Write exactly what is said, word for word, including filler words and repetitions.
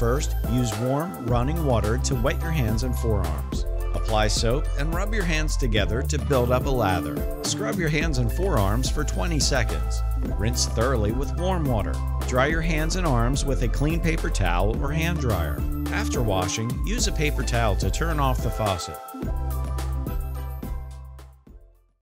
First, use warm, running water to wet your hands and forearms. Apply soap and rub your hands together to build up a lather. Scrub your hands and forearms for twenty seconds. Rinse thoroughly with warm water. Dry your hands and arms with a clean paper towel or hand dryer. After washing, use a paper towel to turn off the faucet.